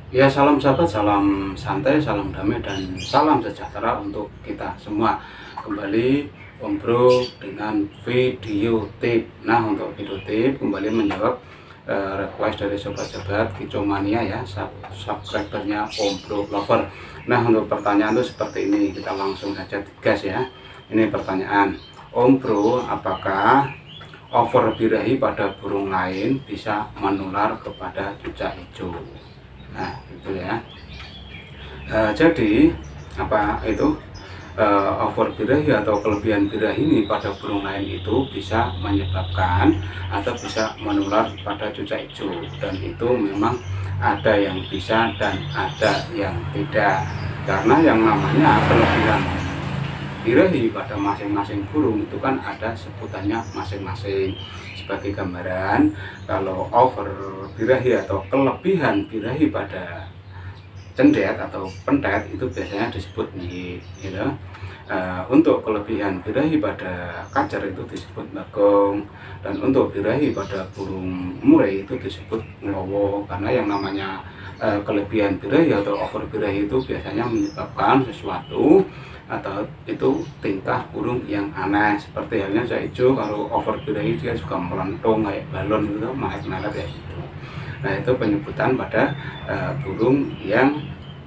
Ya, salam sahabat, salam santai, salam damai, dan salam sejahtera untuk kita semua. Kembali Om Bro dengan video tip. Nah, untuk video tip kembali menjawab request dari sobat-sobat Kicomania ya, subscribernya Om Bro Lover. Nah, untuk pertanyaan itu seperti ini, kita langsung saja gas ya. Ini pertanyaan, Om Bro, apakah over birahi pada burung lain bisa menular kepada cucak hijau? Nah, itu ya. Jadi apa itu over birahi atau kelebihan birahi ini pada burung lain itu bisa menyebabkan atau bisa menular pada cucak hijau, dan itu memang ada yang bisa dan ada yang tidak, karena yang namanya kelebihan birahi pada masing-masing burung itu kan ada sebutannya masing-masing. Sebagai gambaran, kalau over birahi atau kelebihan birahi pada cendet atau pentet itu biasanya disebut nyih, gitu. Untuk kelebihan birahi pada kacer itu disebut bagong, dan untuk birahi pada burung murai itu disebut ngelowo. Karena yang namanya kelebihan birahi atau over birahi itu biasanya menyebabkan sesuatu atau itu tingkah burung yang aneh, seperti halnya cucak hijau. Kalau over birahi dia suka melentung kayak balon gitu, melet-melet kayak gitu. Nah, itu penyebutan pada burung yang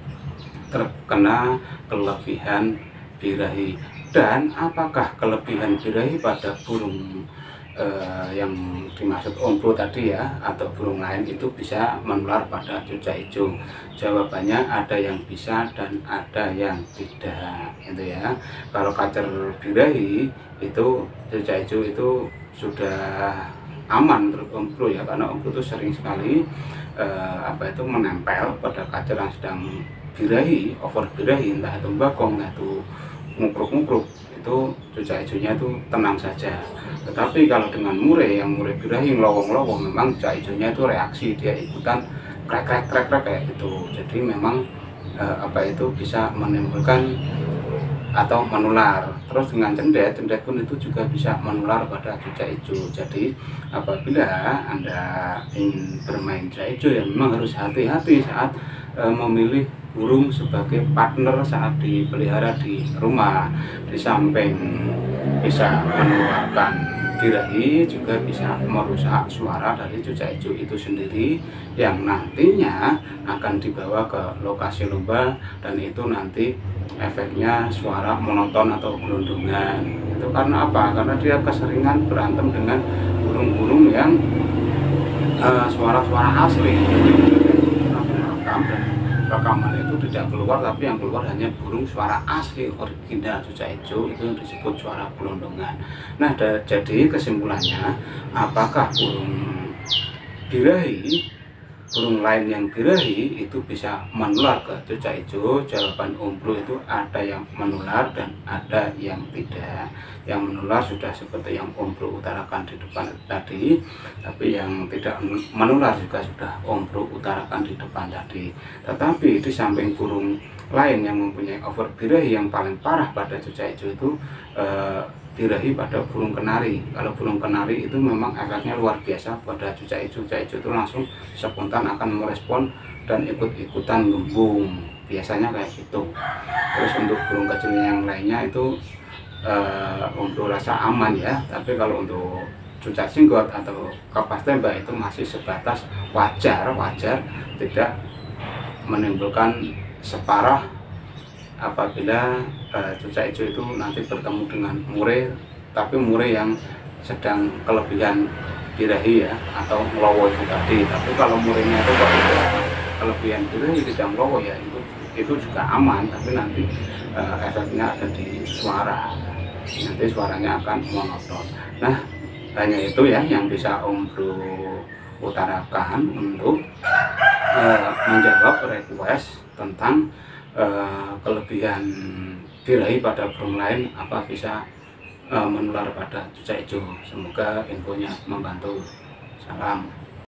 terkena kelebihan birahi. Dan apakah kelebihan birahi pada burung yang dimaksud Om Bro tadi ya, atau burung lain itu bisa menular pada cucak hijau? Jawabannya ada yang bisa dan ada yang tidak, gitu ya. Kalau kacer birahi itu cucak hijau itu sudah aman menurut Om Bro ya, karena Om Bro itu sering sekali menempel pada kacer yang sedang birahi, over birahi, entah itu bakong, entah itu ngukruk-ngukruk, itu cucak hijaunya itu tenang saja. Tetapi kalau dengan murai, yang murai birahi ngelowong-ngelowong, memang cucak hijaunya itu reaksi, dia ikutan krek-krek kayak gitu. Jadi memang bisa menimbulkan atau menular. Terus dengan cendet pun itu juga bisa menular pada cucak hijau. Jadi apabila Anda ingin bermain cucak hijau, ya memang harus hati-hati saat memilih burung sebagai partner saat dipelihara di rumah. Di samping bisa menularkan birahi, juga bisa merusak suara dari cucak hijau itu sendiri yang nantinya akan dibawa ke lokasi lomba, dan itu nanti efeknya suara monoton atau gelondongan. Itu karena apa? Karena dia keseringan berantem dengan burung-burung yang suara-suara asli. Jadi merekam, dan rekaman itu tidak keluar, tapi yang keluar hanya burung suara asli original cucak hijau, itu yang disebut suara gelondongan. Nah, jadi kesimpulannya, apakah birahi burung lain yang birahi itu bisa menular ke cucak hijau? Jawaban Om Bro itu ada yang menular dan ada yang tidak. Yang menular sudah seperti yang Om Bro utarakan di depan tadi, tapi yang tidak menular juga sudah Om Bro utarakan di depan tadi. Tetapi di samping burung lain yang mempunyai over birahi, yang paling parah pada cucak hijau itu birahi pada burung kenari. Kalau burung kenari itu memang efeknya luar biasa pada cucak hijau. Cucak hijau itu langsung spontan akan merespon dan ikut-ikutan gembung, biasanya kayak gitu. Terus untuk burung kecil yang lainnya itu untuk rasa aman ya, tapi kalau untuk cucak singgot atau kapas tembak itu masih sebatas wajar, tidak menimbulkan separah apabila cucak hijau itu nanti bertemu dengan murai, tapi murai yang sedang kelebihan birahi ya, atau ngelowo itu tadi. Tapi kalau murainya itu kalau kelebihan birahi tidak ngelowo ya, itu juga aman, tapi nanti efeknya ada di suara, nanti suaranya akan monoton. Nah, hanya itu ya yang bisa Om Bro utarakan untuk menjawab request tentang kelebihan birahi pada burung lain apa bisa menular pada cucak hijau. Semoga infonya membantu. Salam.